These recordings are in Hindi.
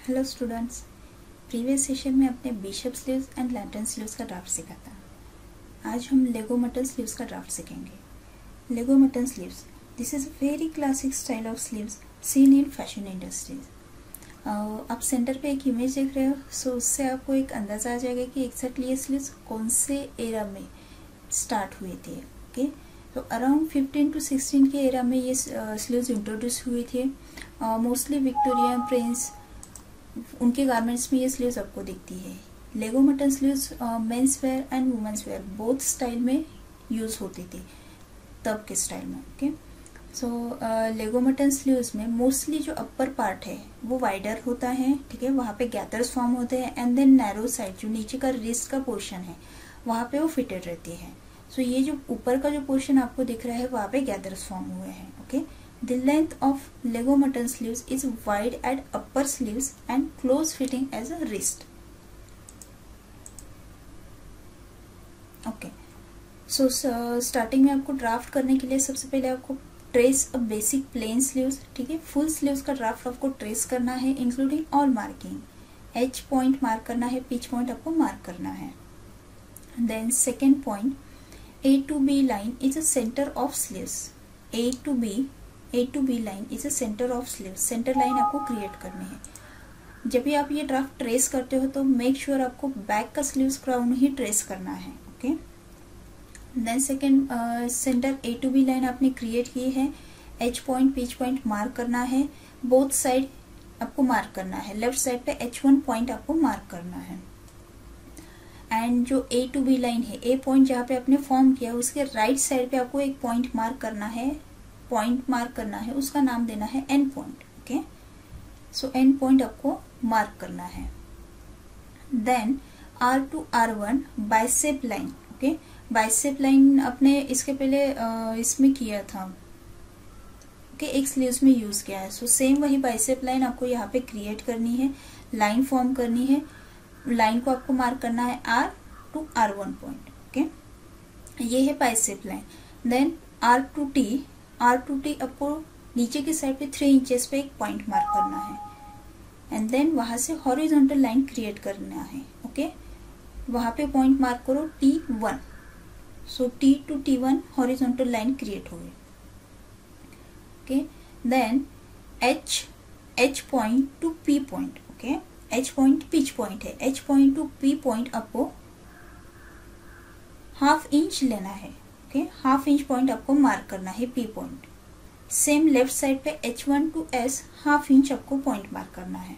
हेलो स्टूडेंट्स, प्रीवियस सेशन में अपने bishop sleeves and lantern sleeves का ड्राफ्ट सीखा था। आज हम लेगो मटन स्लीव्स का ड्राफ्ट सीखेंगे। Leg of mutton sleeves, this is a very classic style of sleeves seen in fashion industries. आप सेंटर पे एक इमेज देख रहे हो, सो उससे आपको एक अंदाजा आ जाएगा कि एक्जैक्टली ये स्लीव्स कौन से एरा में स्टार्ट हुए थे। ओके, तो अराउंड 15 to 16 के एरा में ये स्लीव्स इंट्रोड्यूस हुए थे। मोस्टली विक्टोरियन प्रिंस, उनके गारमेंट्स में ये स्लीव्स आपको दिखती है। Leg of mutton sleeves men's wear and women's wear both style में यूज होती थी तब के स्टाइल में। Okay, so leg of mutton sleeves में मोस्टली जो अपर पार्ट है वो वाइडर होता है, ठीक है, वहाँ पे गैदर्स फॉर्म होते हैं एंड देन नैरो साइड जो नीचे का रिस्ट का पोर्शन है वहाँ पे वो फिटेड रहती है। सो ये जो ऊपर का जो पोर्शन आपको दिख रहा है वहाँ पे गैदर्स फॉर्म हुए हैं। Okay, The length of Lego mutton sleeves is wide at upper sleeves and close fitting as a wrist. Okay, so starting में आपको ड्राफ्ट करने के लिए सबसे पहले आपको trace a basic plain sleeves, ठीक है। फुल स्लीव्स का ड्राफ्ट आपको ट्रेस करना है including all marking. H point mark करना है, पिच पॉइंट आपको मार्क करना है। Then second point, A to B line is a center of sleeves. A to B line is a centre of sleeve. Centre line आपको क्रिएट करनी है। जब भी आप ये ड्राफ्ट ट्रेस करते हो तो मेक श्योर आपको बैक का स्लीव्स क्राउन ही ट्रेस करना है। Okay, then second centre A to B line आपने क्रिएट की है। H point pitch point mark करना है, बोथ साइड आपको मार्क करना है। लेफ्ट साइड पे H1 पॉइंट आपको मार्क करना है एंड जो A to B लाइन है, A पॉइंट जहाँ पे आपने फॉर्म किया उसके राइट साइड पे आपको एक पॉइंट मार्क करना है, उसका नाम देना है end point. Okay, so end point आपको मार्क करना है। Then R to R1 bicep line. Okay, bicep line अपने इसके पहले इसमें किया था। ओके, एक स्लीव्स में यूज किया है। सो सेम वही बाइसेप लाइन आपको यहाँ पे क्रिएट करनी है, लाइन फॉर्म करनी है। लाइन को आपको मार्क करना है R to R1 point. Okay, ये है bicep line. Then R to T आपको नीचे की साइड पे 3 इंचेस पे एक पॉइंट मार्क करना है एंड देन वहां से हॉरिजॉन्टल लाइन क्रिएट करना है। ओके, वहां पे पॉइंट मार्क करो T1। So T to T1 horizontal line create हो गई। Okay, then H point to P point. Okay, H point pitch point है। H point to P point आपको ½ इंच लेना है। ओके, ½ इंच पॉइंट आपको मार्क करना है P point. Same left side पे H1 टू S ½ इंच आपको पॉइंट मार्क करना है।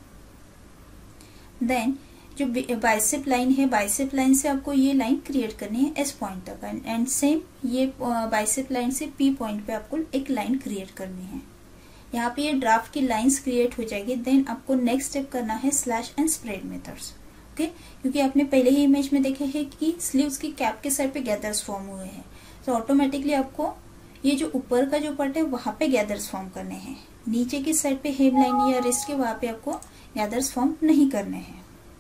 देन जो बाइसेप लाइन है, बाइसेप लाइन से आपको ये लाइन क्रिएट करनी है S पॉइंट तक एंड सेम ये बाइसेप लाइन से P पॉइंट पे आपको एक लाइन क्रिएट करनी है। यहाँ पे ये ड्राफ्ट की लाइंस क्रिएट हो जाएगी। देन आपको नेक्स्ट स्टेप करना है slash and spread methods. Okay, क्योंकि आपने पहले ही इमेज में देखे हैं कि स्लीव्स की कैप के साइड पे गैदर्स फॉर्म हुए हैं, तो ऑटोमेटिकली आपको ये जो ऊपर का जो पार्ट है वहां पे गैदर्स फॉर्म करने हैं। नीचे की साइड पे हेम लाइन या रिस्ट के वहां पे आपको गैदर्स फॉर्म नहीं करने हैं।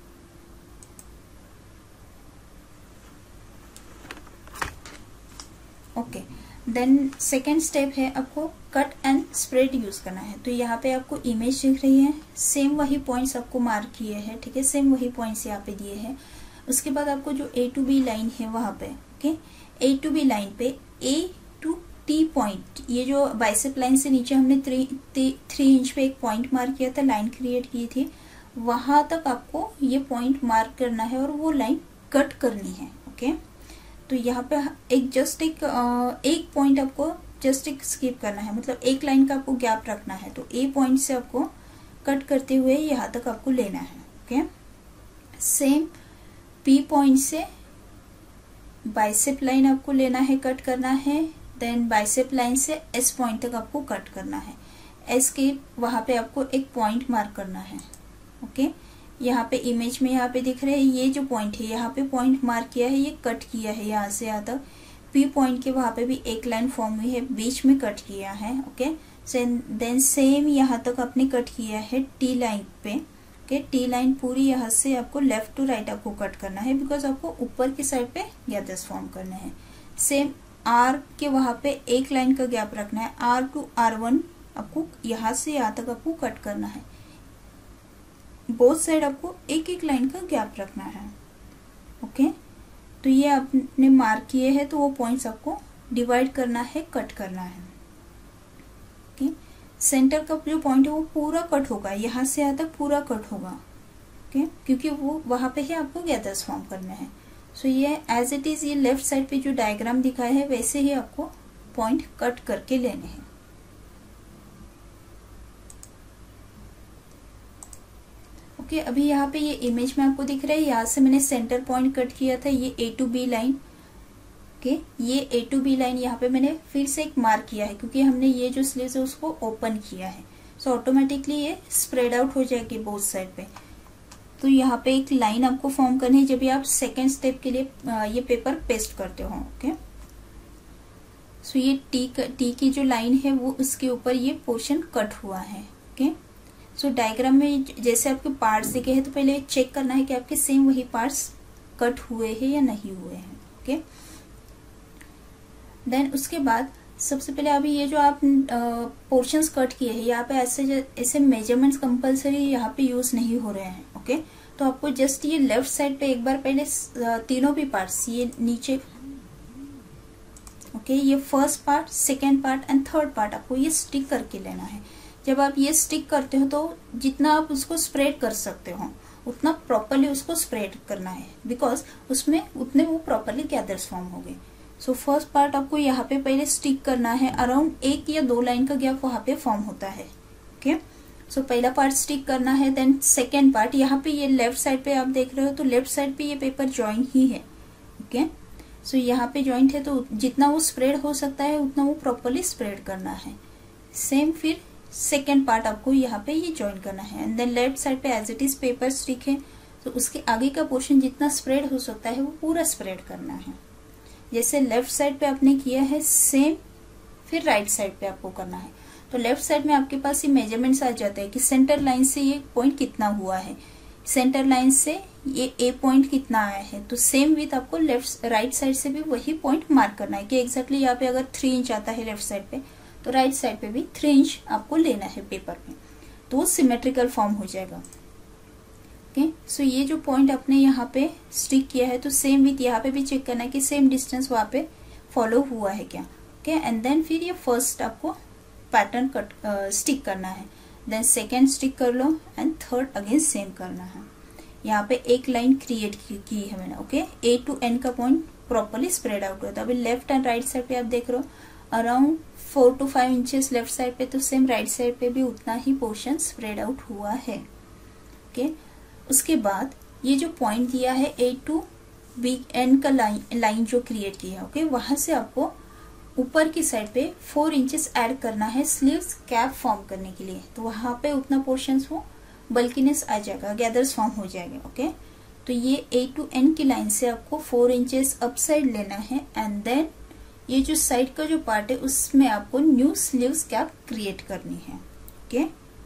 ओके, देन सेकेंड स्टेप है आपको कट एंड स्प्रेड यूज करना है। तो यहाँ पे आपको इमेज दिख रही है, सेम वही पॉइंट्स आपको मार्क किए हैं, ठीक है, सेम वही पॉइंट्स यहाँ पे दिए हैं। उसके बाद आपको जो A to B लाइन है वहां पे, okay, A to B line पे A to T पॉइंट, ये जो बाइसेप लाइन से नीचे हमने 3 इंच पे एक पॉइंट मार्क किया था, लाइन क्रिएट की थी, वहां तक आपको ये पॉइंट मार्क करना है और वो लाइन कट करनी है। ओके, तो यहाँ पे एक पॉइंट आपको जस्ट एक स्किप करना है, मतलब एक लाइन का आपको गैप रखना है। तो A पॉइंट से आपको कट करते हुए यहाँ तक आपको लेना है। ओके, सेम P पॉइंट से बाइसेप लाइन आपको लेना है, कट करना है। देन बाइसेप लाइन से S पॉइंट तक आपको कट करना है। S के वहां पे आपको एक पॉइंट मार्क करना है। ओके, यहाँ पे इमेज में यहाँ पे दिख रहे हैं ये जो पॉइंट है, यहाँ पे पॉइंट मार्क किया है, ये कट किया है यहाँ से यहाँ तक। P पॉइंट के वहां पे भी एक लाइन फॉर्म हुई है, बीच में कट किया है। ओके, देन सेम यहाँ तक आपने कट किया है T लाइन पे। ओके, T लाइन पूरी यहाँ से आपको लेफ्ट टू राइट आपको कट करना है, बिकॉज आपको ऊपर की साइड पे गैदर्स फॉर्म करने हैं। सेम R के वहां पे एक लाइन का गैप रखना है। R to R1 आपको यहाँ से यहाँ तक आपको कट करना है। बोथ साइड आपको एक एक लाइन का गैप रखना है। ओके, तो ये आपने मार्क किए हैं, तो वो पॉइंट्स आपको डिवाइड करना है, कट करना है। ओके, सेंटर का जो पॉइंट है वो पूरा कट होगा, यहाँ से यहाँ तक पूरा कट होगा। ओके, क्योंकि वो वहां पे ही आपको गैदर्स फॉर्म करने हैं। सो ये एज इट इज, ये लेफ्ट साइड पे जो डायग्राम दिखाया है वैसे ही आपको पॉइंट कट करके लेने हैं। ओके, अभी यहाँ पे ये इमेज में आपको दिख रहा है, यहाँ से मैंने सेंटर पॉइंट कट किया था, ये A to B line. Okay, ये A to B लाइन यहाँ पे मैंने फिर से एक मार्क किया है, क्योंकि हमने ये जो स्लीव्स है उसको ओपन किया है। सो ऑटोमेटिकली ये स्प्रेड आउट हो जाएगी बोथ साइड पे। तो यहाँ पे एक लाइन आपको फॉर्म करनी है जब भी आप सेकेंड स्टेप के लिए ये पेपर पेस्ट करते हो। ओके, सो ये टी की जो लाइन है वो उसके ऊपर ये पोर्शन कट हुआ है। ओके, सो डायग्राम में जैसे आपके पार्ट्स दिखे हैं, तो पहले चेक करना है कि आपके सेम वही पार्ट्स कट हुए हैं या नहीं हुए हैं। ओके, देन उसके बाद सबसे पहले अभी ये जो आप पोर्शंस कट किए हैं, यहाँ पे ऐसे मेजरमेंट्स कंपलसरी यहाँ पे यूज नहीं हो रहे हैं। ओके, तो आपको जस्ट ये लेफ्ट साइड पे एक बार पहले तीनों भी पार्ट्स, ये नीचे, ओके, ये first part, second part and third part आपको ये स्टिक करके लेना है। जब आप ये स्टिक करते हो तो जितना आप उसको स्प्रेड कर सकते हो उतना प्रॉपरली उसको स्प्रेड करना है, बिकॉज उसमें उतने वो प्रॉपरली गैदर्स फॉर्म हो गए। सो फर्स्ट पार्ट आपको यहाँ पे पहले स्टिक करना है, अराउंड 1 या 2 लाइन का गैप वहां पे फॉर्म होता है। ओके, सो पहला पार्ट स्टिक करना है, देन सेकेंड पार्ट, यहाँ पे ये लेफ्ट साइड पे आप देख रहे हो तो लेफ्ट साइड पे ये पेपर ज्वाइंट ही है। ओके, सो यहाँ पे ज्वाइंट है तो जितना वो स्प्रेड हो सकता है उतना वो प्रॉपरली स्प्रेड करना है। सेम फिर सेकेंड पार्ट आपको यहाँ पे ये ज्वाइन करना है, एंड देन लेफ्ट साइड पे as it is paper stick है, तो उसके आगे का पोर्शन जितना स्प्रेड हो सकता है वो पूरा स्प्रेड करना है। जैसे लेफ्ट साइड पे आपने किया है सेम फिर राइट साइड पे आपको करना है। तो लेफ्ट साइड में आपके पास ये मेजरमेंट्स आ जाते हैं कि सेंटर लाइन से ये पॉइंट कितना हुआ है, सेंटर लाइन से ये ए पॉइंट कितना आया है। तो सेम विथ आपको लेफ्ट राइट साइड से भी वही पॉइंट मार्क करना है कि एग्जैक्टली यहाँ पे अगर 3 इंच आता है लेफ्ट साइड पे, तो राइट साइड पे भी 3 इंच आपको लेना है पेपर पे, तो वो सिमेट्रिकल फॉर्म हो जाएगा। ओके, सो ये जो पॉइंट आपने यहाँ पे स्टिक किया है, तो सेम विथ यहाँ पे भी चेक करना है कि सेम डिस्टेंस वहाँ पे फॉलो हुआ है क्या। ओके, एंड देन फिर ये फर्स्ट आपको पैटर्न कट स्टिक करना है, देन सेकेंड स्टिक कर लो एंड थर्ड अगेन सेम करना है। यहाँ पे एक लाइन क्रिएट की है मैंने। ओके, A to N का पॉइंट प्रॉपरली स्प्रेड आउट होता है। अभी लेफ्ट एंड राइट साइड पे आप देख रहे हो around 4 to 5 inches left side पे, तो सेम राइट साइड पे भी उतना ही पोर्शन स्प्रेड आउट हुआ है। ओके, उसके बाद ये जो पॉइंट दिया है A to B N का लाइन जो क्रिएट की है, ओके, वहां से आपको ऊपर की साइड पे 4 इंचेस ऐड करना है स्लीव्स कैप फॉर्म करने के लिए। तो वहां पे उतना पोर्शन वो बल्कीनेस आ जाएगा, गैदर्स फॉर्म हो जाएंगे। ओके, तो ये A to N की लाइन से आपको 4 इंचेस अप साइड लेना है, एंड देन ये जो साइड का जो पार्ट है उसमें आपको न्यू स्लीव्स कैप क्रिएट करनी है। ओके,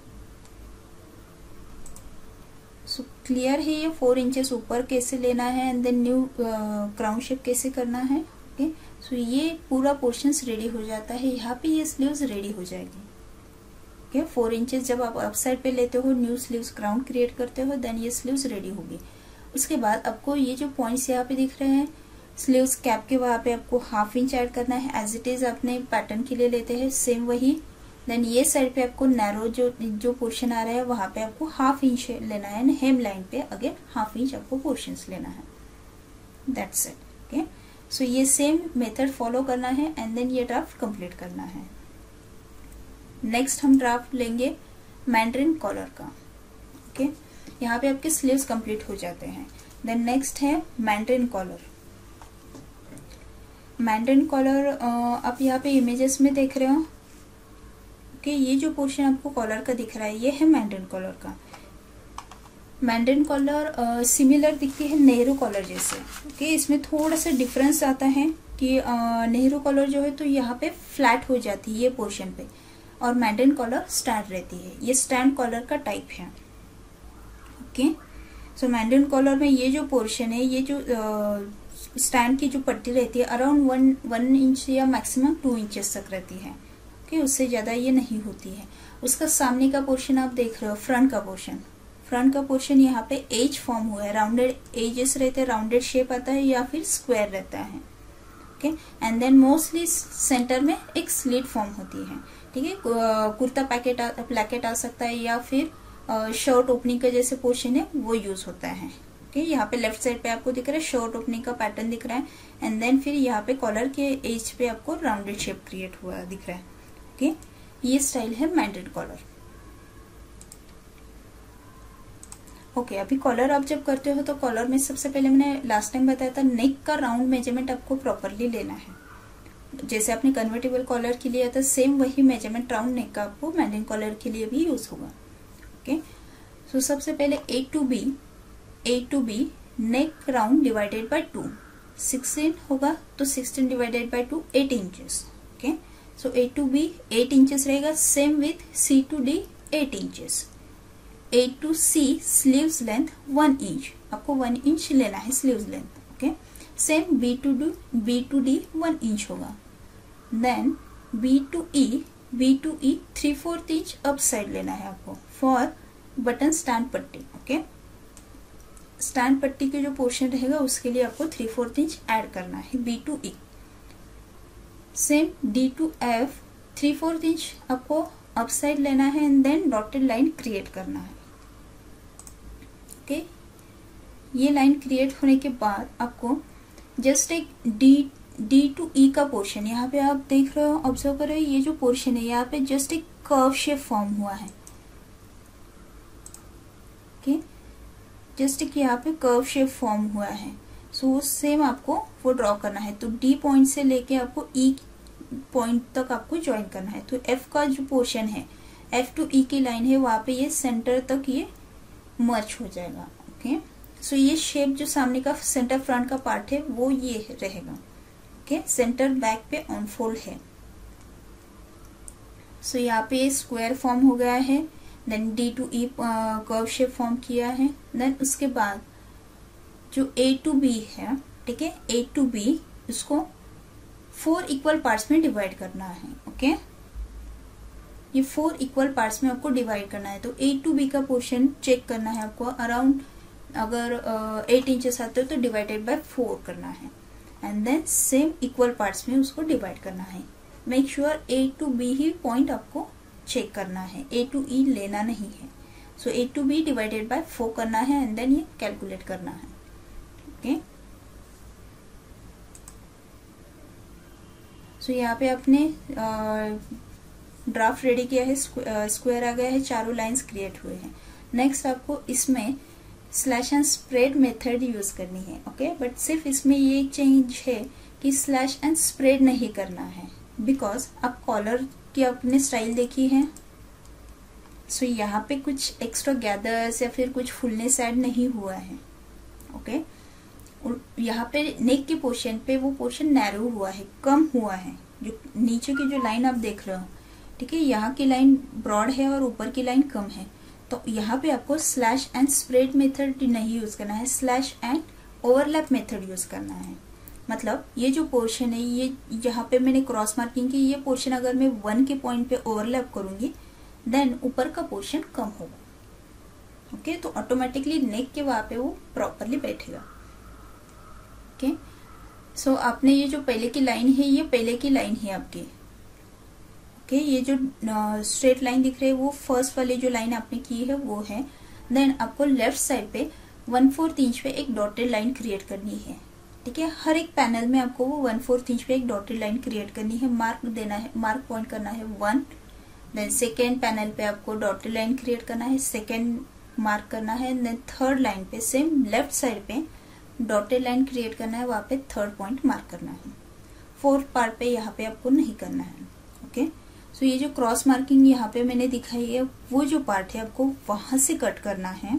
सो क्लियर है ये 4 इंचेस ऊपर कैसे लेना है and then new crown shape कैसे करना है। ओके, सो ये पूरा पोर्शंस रेडी हो जाता है, यहाँ पे ये स्लीव्स रेडी हो जाएगी। ओके, 4 इंचेस जब आप अप साइड पे लेते हो, न्यू स्लीव्स क्राउन क्रिएट करते हो, देन ये स्लीव्स रेडी होगी। उसके बाद आपको ये जो पॉइंट्स यहाँ पे दिख रहे हैं स्लीव्स कैप के, वहां पे आपको 1/2 इंच ऐड करना है, एज इट इज अपने पैटर्न के लिए लेते हैं सेम वही। देन ये साइड पे आपको नैरो जो पोर्शन आ रहा है वहां पे आपको 1/2 इंच लेना है, हेम लाइन पे अगेन 1/2 इंच आपको पोर्शंस लेना है। That's it. ओके, सो ये सेम मेथड फॉलो करना है एंड देन ये ड्राफ्ट कंप्लीट करना है। नेक्स्ट हम ड्राफ्ट लेंगे मैंड्रिन कॉलर का। ओके, यहाँ पे आपके स्लीव्स कंप्लीट हो जाते हैं। देन नेक्स्ट है मैंड्रिन कॉलर। मैंड्रिन कॉलर आप यहाँ पे इमेजेस में देख रहे हो। ओके, ये जो पोर्शन आपको कॉलर का दिख रहा है ये है मैंड्रिन कॉलर का। मैंड्रिन कॉलर सिमिलर दिखती है नेहरू कॉलर जैसे। ओके, इसमें थोड़ा सा डिफरेंस आता है कि नेहरू कॉलर जो है तो यहाँ पे फ्लैट हो जाती है ये पोर्शन पे, और मैंड्रिन कॉलर स्टैंड रहती है। ये स्टैंड कॉलर का टाइप है। ओके, सो मैंड्रिन कॉलर में ये जो पोर्शन है, ये जो स्टैंड की जो पट्टी रहती है अराउंड 1 इंच या मैक्सिमम 2 इंचेस तक रहती है। ओके, उससे ज्यादा ये नहीं होती है। उसका सामने का पोर्शन आप देख रहे हो, फ्रंट का पोर्शन, फ्रंट का पोर्शन यहाँ पे एज फॉर्म हुआ है, राउंडेड एजेस रहते हैं, राउंडेड शेप आता है या फिर स्क्वायर रहता है, okay. And then mostly centre में एक स्लिट फॉर्म होती है, ठीक है। कुर्ता प्लैकेट आ सकता है या फिर शर्ट ओपनिंग का जैसे पोर्शन है वो यूज होता है, ओके। यहाँ पे लेफ्ट साइड पे आपको दिख रहा है शर्ट ओपनिंग का पैटर्न दिख रहा है, एंड देन फिर यहाँ पे कॉलर के एज पे आपको राउंडेड शेप क्रिएट हुआ दिख रहा है, ओके। ये स्टाइल है मैंडेड कॉलर, ओके। अभी कॉलर आप जब करते हो तो कॉलर में सबसे पहले मैंने लास्ट टाइम बताया था नेक का राउंड मेजरमेंट आपको प्रॉपरली लेना है। जैसे आपने कन्वर्टेबल कॉलर के लिए था सेम वही मेजरमेंट राउंड नेक का आपको मैंडेड कॉलर के लिए भी यूज होगा, ओके। सो सबसे पहले A to B neck round divided by 2, 16 होगा तो 16 divided by 2 8 inches, okay. So A to B 8 inches रहेगा, same with C to D 8 inches. A to C sleeves length 1 inch, आपको 1 इंच लेना है sleeves length, okay. Same B to D 1 inch होगा। Then B to E 3/4 inch up side लेना है आपको फॉर बटन स्टैंड पट्टी, ओके। स्टैंड पट्टी के जो पोर्शन रहेगा उसके लिए आपको 3/4 इंच ऐड करना है B to E। Same D to F 3/4 inch आपको अप साइड लेना है and then dotted line create करना है, ओके। ये लाइन क्रिएट होने के बाद आपको जस्ट एक D to E का पोर्शन, यहाँ पे आप देख रहे हो, ऑब्जर्व कर रहे हो, ये जो पोर्शन है यहाँ पे जस्ट एक कर्व शेप फॉर्म हुआ है, ओके। जस्ट एक यहाँ पे कर्व शेप फॉर्म हुआ है, सो सेम आपको वो ड्रॉ करना है। तो D पॉइंट से लेके आपको E पॉइंट तक आपको ज्वाइन करना है। तो F का जो पोर्शन है, F to E की लाइन है, वहां पे ये सेंटर तक ये मर्ज हो जाएगा, ओके। सो ये शेप जो सामने का सेंटर फ्रंट का पार्ट है वो ये रहेगा, ओके। सेंटर बैक पे ऑनफोल्ड है। सो यहाँ पे स्क्वायर फॉर्म हो गया है, then D to E curve shape form किया है। देन उसके बाद जो A to B है, ठीक है, A to B इसको 4 इक्वल पार्ट्स में डिवाइड करना है, ओके। ये 4 इक्वल पार्ट्स में आपको डिवाइड करना है। तो A to B का पोर्शन चेक करना है आपको, अराउंड अगर 8 इंचेस आते हो तो डिवाइडेड बाय 4 करना है, and then same equal parts में उसको डिवाइड करना है। Make sure A to B ही पॉइंट आपको चेक करना है, A to E लेना नहीं है। So A to B divided by 4 करना है एंड देन ये कैलकुलेट करना है, ओके। सो यहाँ पे आपने ड्राफ्ट रेडी किया है, स्क्वायर आ गया है, चारों लाइंस क्रिएट हुए हैं। नेक्स्ट आपको इसमें slash and spread method use करनी है, ओके। बट सिर्फ इसमें ये एक चेंज है कि स्लैश एंड स्प्रेड नहीं करना है, बिकॉज आप कॉलर की आपने स्टाइल देखी है। सो यहाँ पे कुछ एक्स्ट्रा गैदर्स या फिर कुछ फुलनेस ऐड नहीं हुआ है, ओके। यहाँ पे नेक के पोर्शन पे वो पोर्शन नैरो हुआ है, कम हुआ है। जो नीचे की जो लाइन आप देख रहे हो, ठीक है, यहाँ की लाइन ब्रॉड है और ऊपर की लाइन कम है। तो यहाँ पे आपको स्लैश एंड स्प्रेड मेथड नहीं यूज करना है, slash and overlap method use करना है। मतलब ये जो पोर्शन है, ये यहाँ पे मैंने क्रॉस मार्किंग की, ये पोर्शन अगर मैं 1 के पॉइंट पे ओवरलैप करूंगी देन ऊपर का पोर्शन कम होगा, ओके। तो ऑटोमेटिकली नेक के वहां पे वो प्रॉपरली बैठेगा, ओके। सो आपने ये जो पहले की लाइन है, ये पहले की लाइन है आपकी, ओके। ये जो स्ट्रेट लाइन दिख रही है वो फर्स्ट वाली जो लाइन आपने की है वो है। देन आपको लेफ्ट साइड पे 1/4 इंच पे एक डॉटेड लाइन क्रिएट करनी है, ठीक है। हर एक पैनल में आपको वो 1/4 इंच पे एक डॉटेड लाइन क्रिएट करनी है, मार्क देना है, मार्क पॉइंट करना है 1। देन सेकेंड पैनल पे आपको डॉटेड लाइन क्रिएट करना है, सेकेंड मार्क करना है। देन थर्ड लाइन पे सेम लेफ्ट साइड पे डॉटेड लाइन क्रिएट करना है, वहां पे थर्ड पॉइंट मार्क करना है। फोर्थ पार्ट पे यहाँ पे आपको नहीं करना है, ओके। सो ये जो क्रॉस मार्किंग यहाँ पे मैंने दिखाई है, वो जो पार्ट है आपको वहां से कट करना है,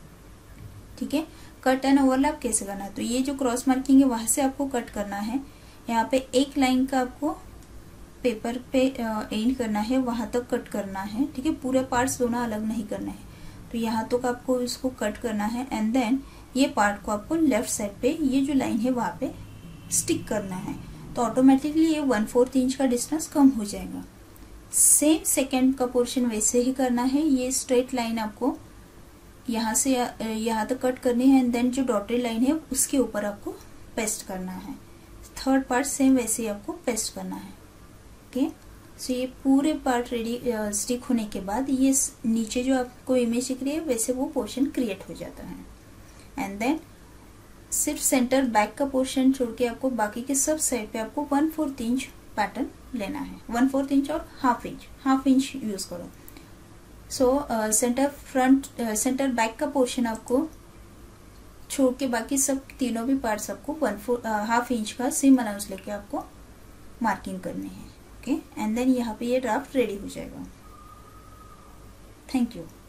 ठीक है। कट एंड ओवरलैप कैसे करना है, तो ये जो क्रॉस मार्किंग है वहां से आपको कट करना है। यहाँ पे एक लाइन का आपको पेपर पे एंड करना है, वहां तक कट करना है, ठीक है। पूरे पार्ट्स दोनों अलग नहीं करना है, तो यहाँ तक आपको इसको कट करना है एंड देन ये पार्ट को आपको लेफ्ट साइड पे ये जो लाइन है वहां पे स्टिक करना है। तो ऑटोमेटिकली ये 1/4 इंच का डिस्टेंस कम हो जाएगा। सेम सेकेंड का पोर्शन वैसे ही करना है। ये स्ट्रेट लाइन आपको यहाँ से यहाँ तक कट करनी है, एंड देन जो डॉटेड लाइन है उसके ऊपर आपको पेस्ट करना है। थर्ड पार्ट सेम वैसे ही आपको पेस्ट करना है। ओके, सो ये पूरे पार्ट रेडी स्टिक होने के बाद ये नीचे जो आपको इमेज दिख रही है वैसे वो पोर्शन क्रिएट हो जाता है। एंड देन सिर्फ सेंटर बैक का पोर्शन छोड़ के आपको बाकी के सब साइड पे आपको 1/4 इंच पैटर्न लेना है। 1/4 इंच और हाफ इंच यूज करो। सो सेंटर बैक का पोर्शन आपको छोड़ के बाकी सब तीनों भी पार्ट्स आपको हाफ इंच का सेम अलाउंस लेके आपको मार्किंग करनी है। ओके, एंड देन यहाँ पे ये ड्राफ्ट रेडी हो जाएगा। Thank you.